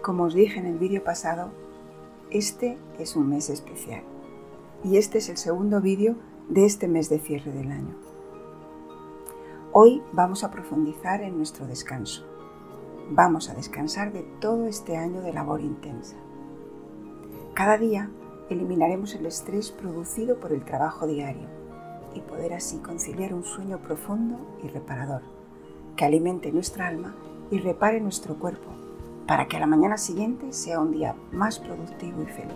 Como os dije en el vídeo pasado, este es un mes especial y este es el segundo vídeo de este mes de cierre del año. Hoy vamos a profundizar en nuestro descanso. Vamos a descansar de todo este año de labor intensa. Cada día eliminaremos el estrés producido por el trabajo diario y poder así conciliar un sueño profundo y reparador, que alimente nuestra alma y repare nuestro cuerpo, para que a la mañana siguiente sea un día más productivo y feliz.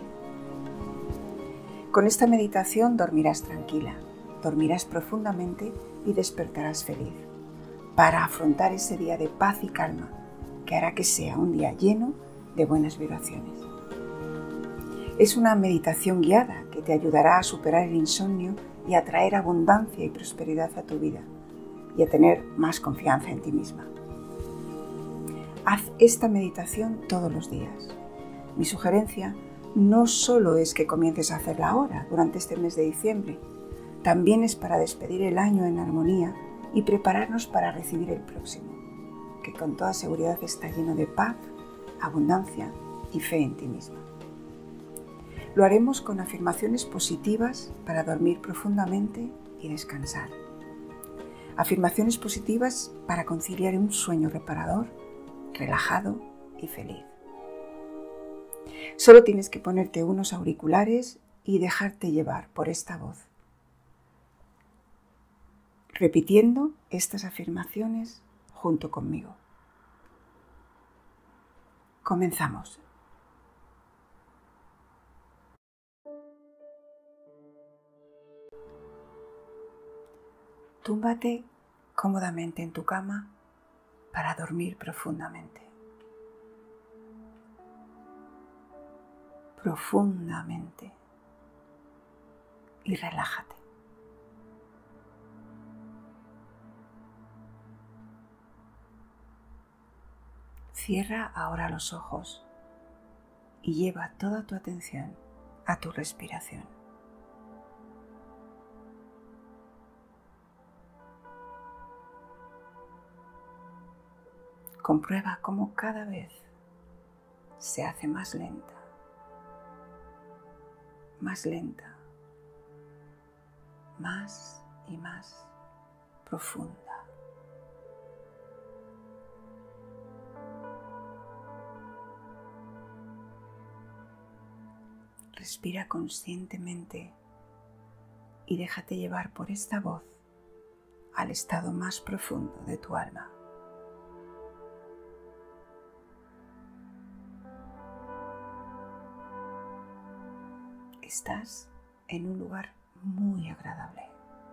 Con esta meditación dormirás tranquila, dormirás profundamente y despertarás feliz, para afrontar ese día de paz y calma, que hará que sea un día lleno de buenas vibraciones. Es una meditación guiada que te ayudará a superar el insomnio y a traer abundancia y prosperidad a tu vida y a tener más confianza en ti misma. Haz esta meditación todos los días. Mi sugerencia no solo es que comiences a hacerla ahora, durante este mes de diciembre, también es para despedir el año en armonía y prepararnos para recibir el próximo, que con toda seguridad está lleno de paz, abundancia y fe en ti misma. Lo haremos con afirmaciones positivas para dormir profundamente y descansar. Afirmaciones positivas para conciliar un sueño reparador, relajado y feliz. Solo tienes que ponerte unos auriculares y dejarte llevar por esta voz, repitiendo estas afirmaciones junto conmigo. Comenzamos. Túmbate cómodamente en tu cama para dormir profundamente. Profundamente. Y relájate. Cierra ahora los ojos y lleva toda tu atención a tu respiración. Comprueba cómo cada vez se hace más lenta, más y más profunda. Respira conscientemente y déjate llevar por esta voz al estado más profundo de tu alma. Estás en un lugar muy agradable.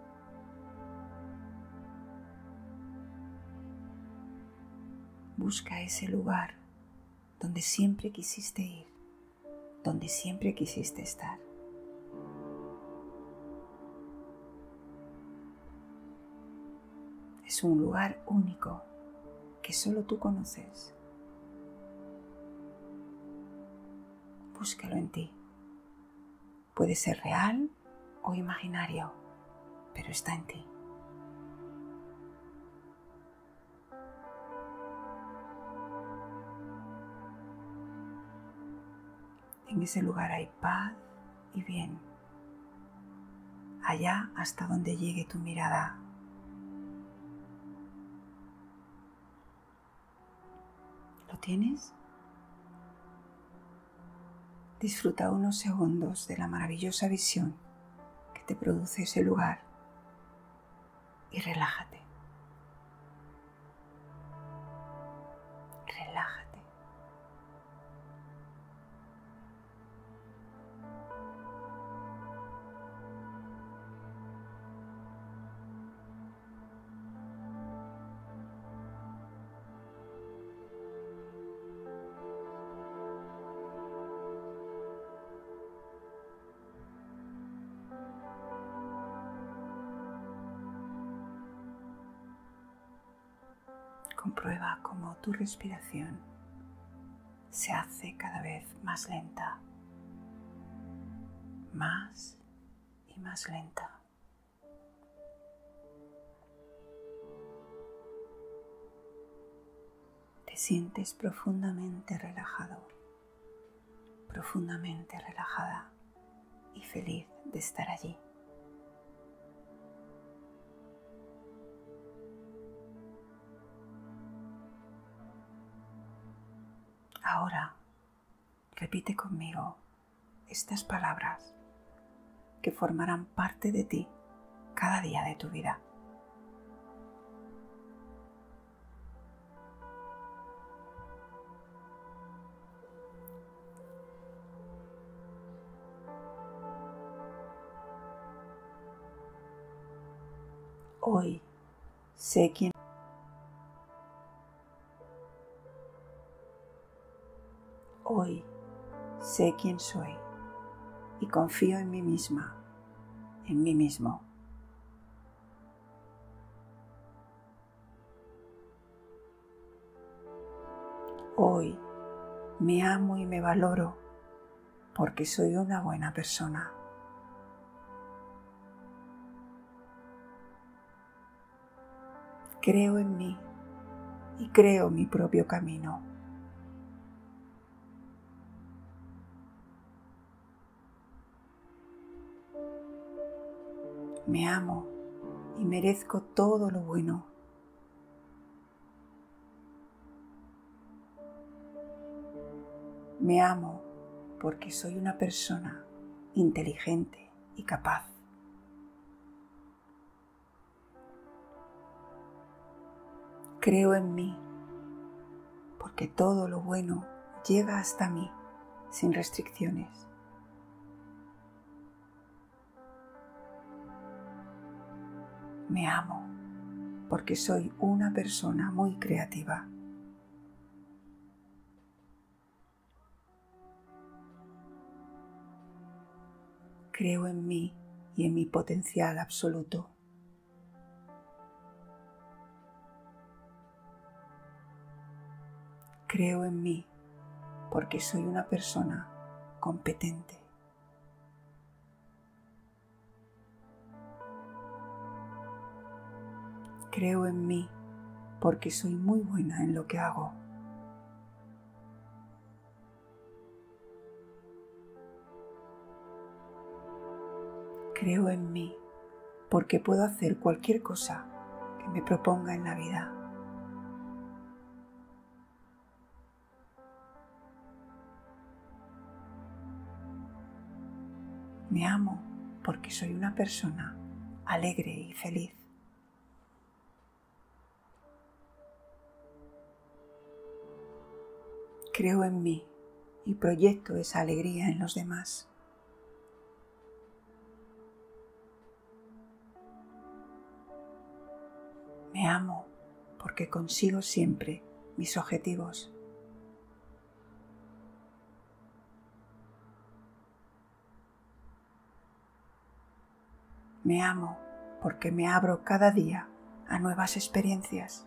Busca ese lugar donde siempre quisiste ir, donde siempre quisiste estar. Es un lugar único que solo tú conoces. Búscalo en ti. Puede ser real o imaginario, pero está en ti. En ese lugar hay paz y bien. Allá hasta donde llegue tu mirada. ¿Lo tienes? Disfruta unos segundos de la maravillosa visión que te produce ese lugar y relájate. Relájate. Comprueba cómo tu respiración se hace cada vez más lenta, más y más lenta. Te sientes profundamente relajado, profundamente relajada y feliz de estar allí. Ahora repite conmigo estas palabras que formarán parte de ti cada día de tu vida. Hoy sé quién soy y confío en mí misma, en mí mismo. Hoy me amo y me valoro porque soy una buena persona. Creo en mí y creo mi propio camino. Me amo y merezco todo lo bueno. Me amo porque soy una persona inteligente y capaz. Creo en mí porque todo lo bueno llega hasta mí sin restricciones. Me amo porque soy una persona muy creativa. Creo en mí y en mi potencial absoluto. Creo en mí porque soy una persona competente. Creo en mí porque soy muy buena en lo que hago. Creo en mí porque puedo hacer cualquier cosa que me proponga en la vida. Me amo porque soy una persona alegre y feliz. Creo en mí y proyecto esa alegría en los demás. Me amo porque consigo siempre mis objetivos. Me amo porque me abro cada día a nuevas experiencias.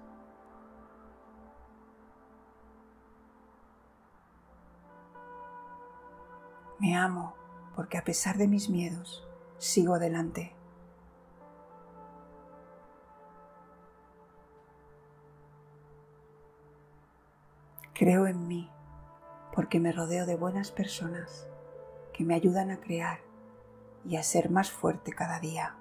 Me amo porque a pesar de mis miedos, sigo adelante. Creo en mí porque me rodeo de buenas personas que me ayudan a crear y a ser más fuerte cada día.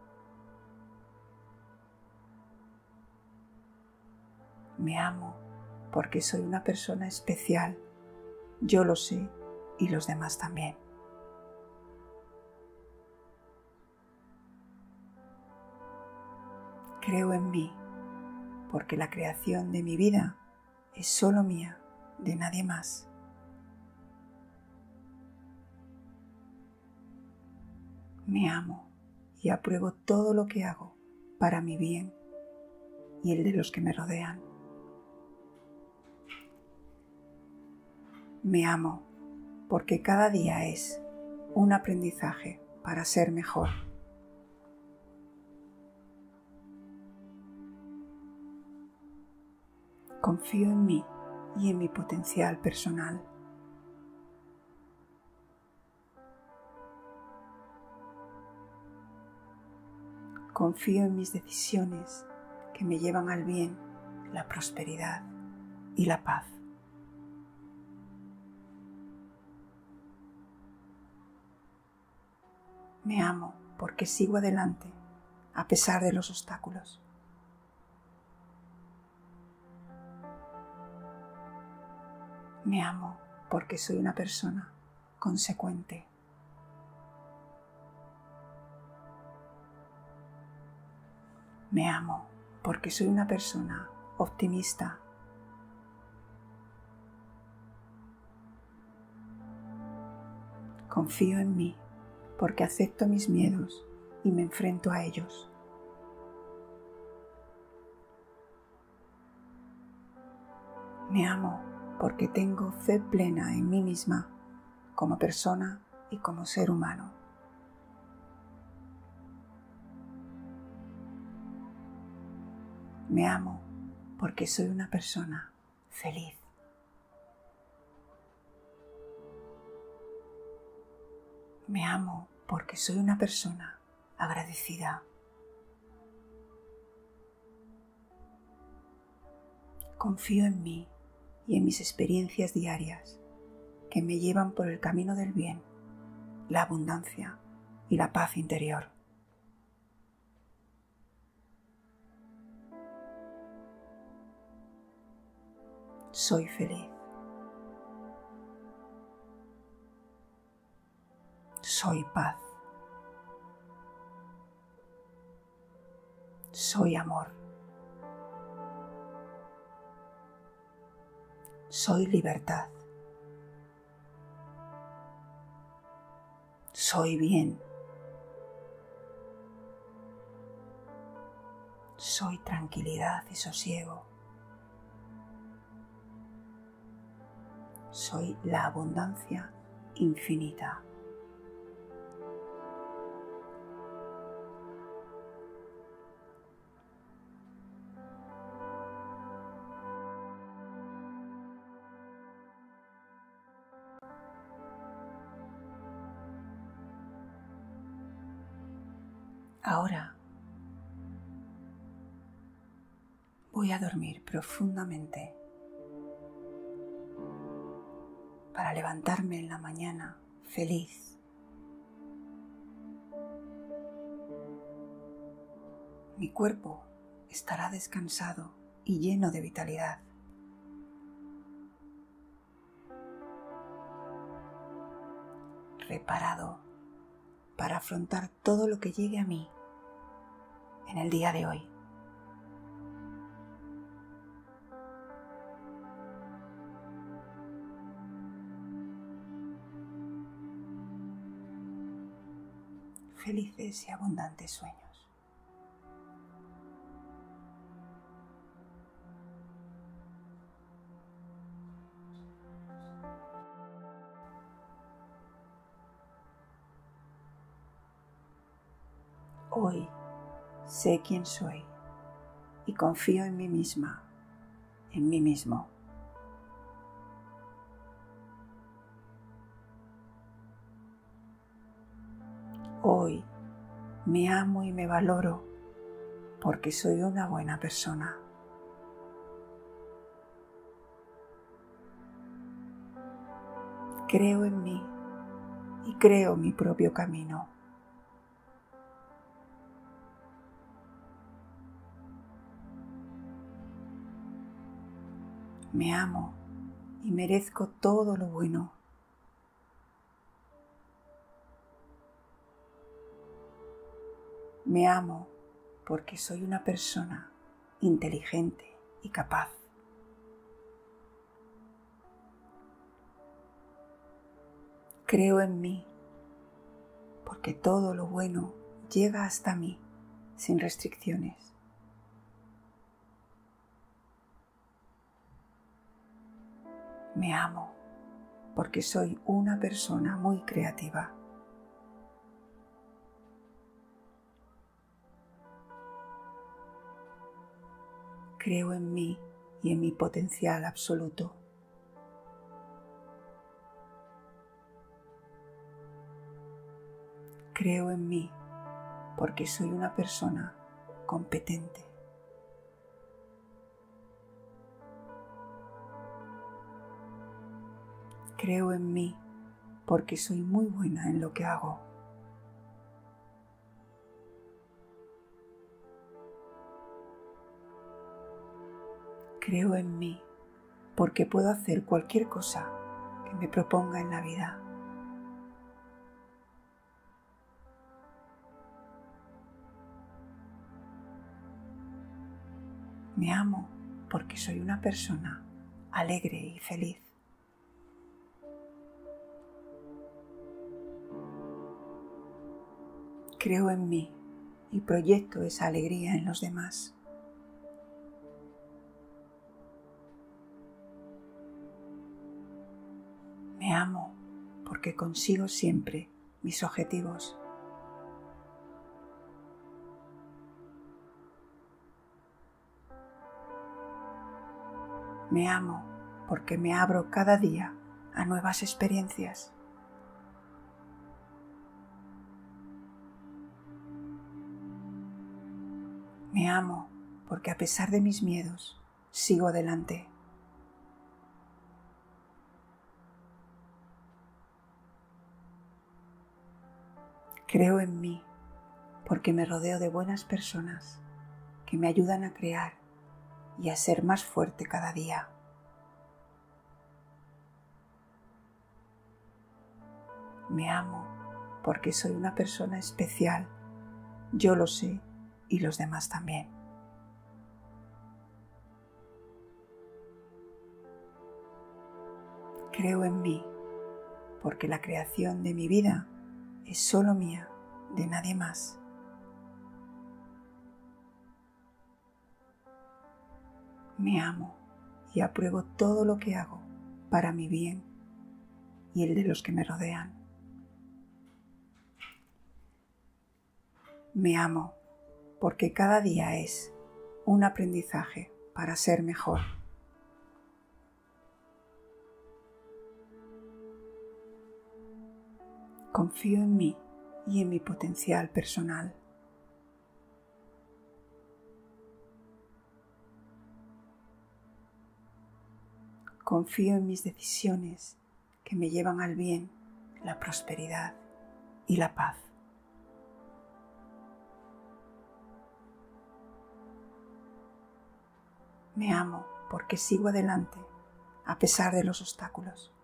Me amo porque soy una persona especial. Yo lo sé y los demás también. Creo en mí porque la creación de mi vida es solo mía, de nadie más. Me amo y apruebo todo lo que hago para mi bien y el de los que me rodean. Me amo porque cada día es un aprendizaje para ser mejor. Confío en mí y en mi potencial personal. Confío en mis decisiones que me llevan al bien, la prosperidad y la paz. Me amo porque sigo adelante a pesar de los obstáculos. Me amo porque soy una persona consecuente. Me amo porque soy una persona optimista. Confío en mí porque acepto mis miedos y me enfrento a ellos. Me amo porque tengo fe plena en mí misma como persona y como ser humano. Me amo porque soy una persona feliz. Me amo porque soy una persona agradecida. Confío en mí y en mis experiencias diarias que me llevan por el camino del bien, la abundancia y la paz interior. Soy feliz. Soy paz. Soy amor. Soy libertad. Soy bien. Soy tranquilidad y sosiego. Soy la abundancia infinita. Ahora voy a dormir profundamente para levantarme en la mañana feliz. Mi cuerpo estará descansado y lleno de vitalidad. Preparado para afrontar todo lo que llegue a mí en el día de hoy. Felices y abundantes sueños. Hoy sé quién soy y confío en mí misma, en mí mismo. Hoy me amo y me valoro porque soy una buena persona. Creo en mí y creo mi propio camino. Me amo y merezco todo lo bueno. Me amo porque soy una persona inteligente y capaz. Creo en mí porque todo lo bueno llega hasta mí sin restricciones. Me amo porque soy una persona muy creativa. Creo en mí y en mi potencial absoluto. Creo en mí porque soy una persona competente. Creo en mí porque soy muy buena en lo que hago. Creo en mí porque puedo hacer cualquier cosa que me proponga en la vida. Me amo porque soy una persona alegre y feliz. Creo en mí y proyecto esa alegría en los demás. Me amo porque consigo siempre mis objetivos. Me amo porque me abro cada día a nuevas experiencias. Me amo porque a pesar de mis miedos, sigo adelante. Creo en mí porque me rodeo de buenas personas que me ayudan a crear y a ser más fuerte cada día. Me amo porque soy una persona especial. Yo lo sé y los demás también. Creo en mí porque la creación de mi vida es solo mía, de nadie más. Me amo y apruebo todo lo que hago para mi bien y el de los que me rodean. Me amo porque cada día es un aprendizaje para ser mejor. Confío en mí y en mi potencial personal. Confío en mis decisiones que me llevan al bien, la prosperidad y la paz. Me amo porque sigo adelante a pesar de los obstáculos.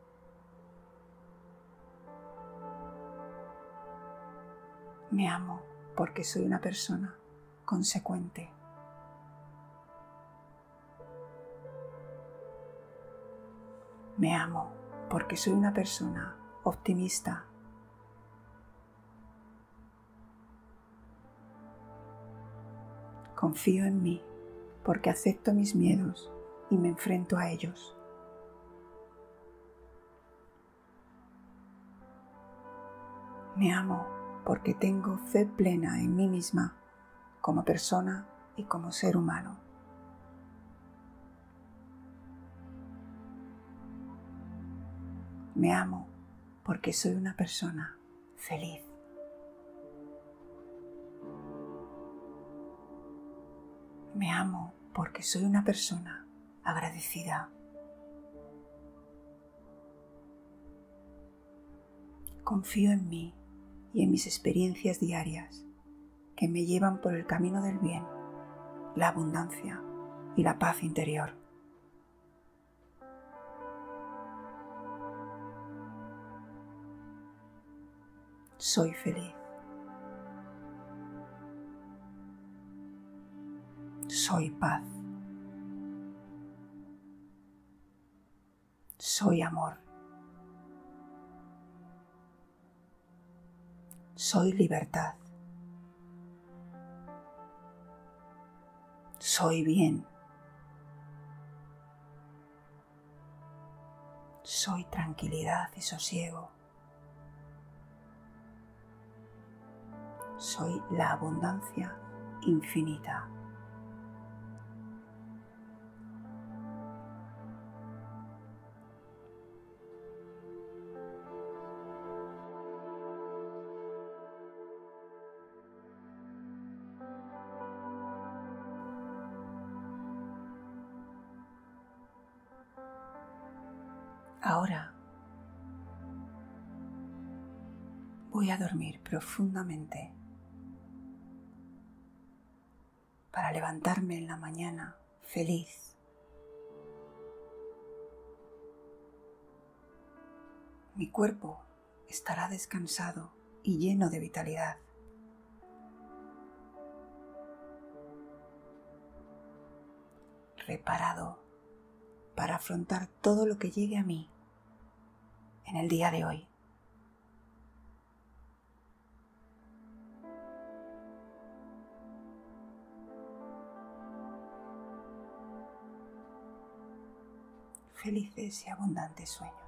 Me amo porque soy una persona consecuente. Me amo porque soy una persona optimista. Confío en mí porque acepto mis miedos y me enfrento a ellos. Me amo porque tengo fe plena en mí misma como persona y como ser humano. Me amo porque soy una persona feliz. Me amo porque soy una persona agradecida. Confío en mí y en mis experiencias diarias que me llevan por el camino del bien, la abundancia y la paz interior. Soy feliz. Soy paz. Soy amor. Soy libertad. Soy bien. Soy tranquilidad y sosiego. Soy la abundancia infinita. Ahora voy a dormir profundamente para levantarme en la mañana feliz. Mi cuerpo estará descansado y lleno de vitalidad. Preparado para afrontar todo lo que llegue a mí en el día de hoy. Felices y abundantes sueños.